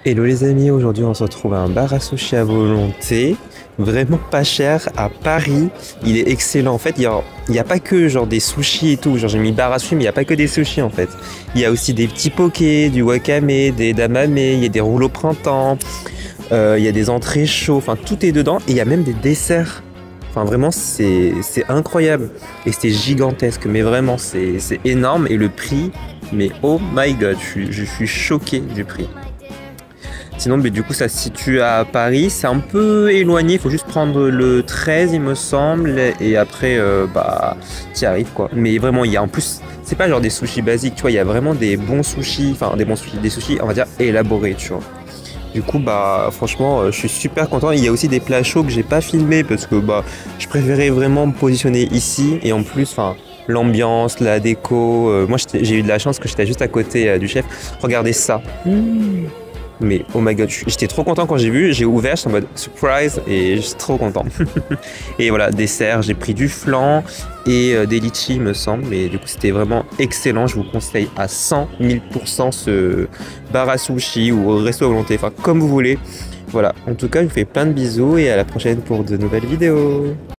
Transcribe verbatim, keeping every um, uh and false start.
Hello les amis, aujourd'hui on se retrouve à un bar à sushi à volonté, vraiment pas cher à Paris, il est excellent en fait, il y a, il y a pas que genre des sushis et tout, genre j'ai mis bar à sushi mais il y a pas que des sushis en fait, il y a aussi des petits pokés, du wakame, des damame, il y a des rouleaux printemps, euh, il y a des entrées chauds, enfin tout est dedans et il y a même des desserts, enfin vraiment c'est c'est incroyable et c'est gigantesque mais vraiment c'est c'est énorme et le prix, mais oh my god, je suis, je suis choqué du prix. Sinon, mais du coup, ça se situe à Paris. C'est un peu éloigné. Il faut juste prendre le treize, il me semble. Et après, euh, bah, t'y arrives, quoi. Mais vraiment, il y a en plus, c'est pas genre des sushis basiques, tu vois. Il y a vraiment des bons sushis, enfin, des bons sushis, des sushis, on va dire, élaborés, tu vois. Du coup, bah, franchement, euh, je suis super content. Il y a aussi des plats chauds que j'ai pas filmés parce que, bah, je préférais vraiment me positionner ici. Et en plus, enfin, l'ambiance, la déco. Euh, moi, j'ai eu de la chance que j'étais juste à côté euh, du chef. Regardez ça. Mmh. Mais oh my god, j'étais trop content quand j'ai vu, j'ai ouvert, j'étais en mode surprise et j'étais trop content. Et voilà, dessert, j'ai pris du flan et euh, des litchis me semble, mais du coup c'était vraiment excellent, je vous conseille à cent mille pour cent ce bar à sushi ou resto à volonté, enfin comme vous voulez. Voilà, en tout cas je vous fais plein de bisous et à la prochaine pour de nouvelles vidéos.